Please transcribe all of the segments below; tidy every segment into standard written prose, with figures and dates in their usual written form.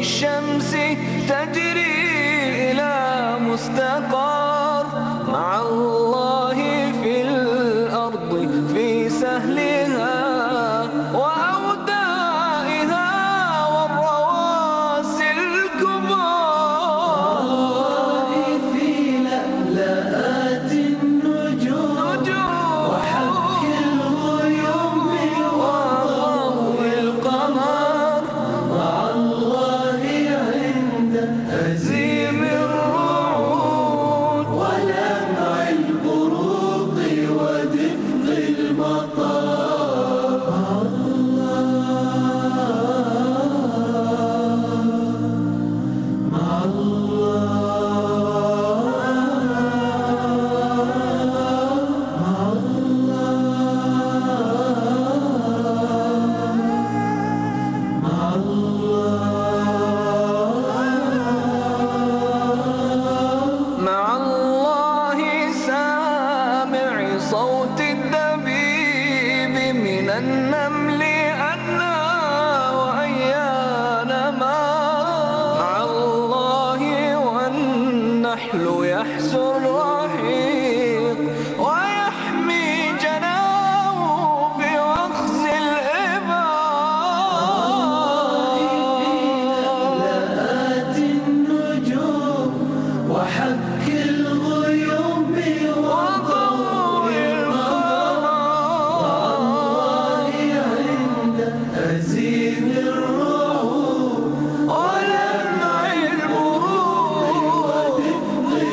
الشمس تجري إلى مستقر مع الله في الأرض في سهلها وأودائها والرواسي الكبار في لألآت النجوم وحك الغيوم وضوء القمر مع الله عند هزيم الرعود ولمع البروق ودفء المطر. مع الله سامع صوت الدبيب من النمل أدنى وأيان ما مع الله والنحل يحسو الرحيق ويحمي جناه بوخز لألآت النجوم وحك الغيوم وضوء القمر مع الله عند هزيم الرعود ولمع البروق ودفء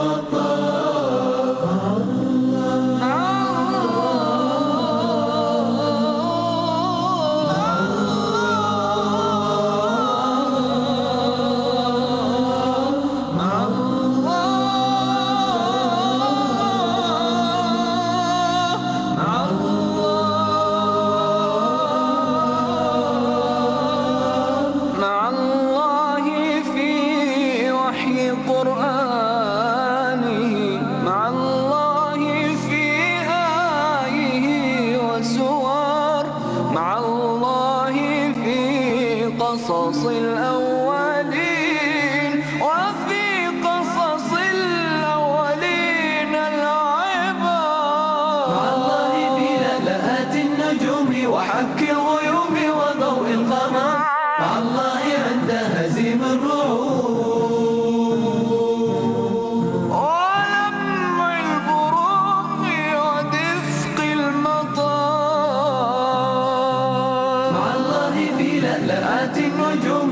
مع الله في وحي قرآنه مع الله في آيه وسور مع الله في قصص الأولين وفي قصص الأولين العبر مع الله في لألآت النجوم وحك الغيوم وضوء القمر مع الله عند هزيم الرعود ولمع البروق ودفق المطر مع الله في لألآت النجوم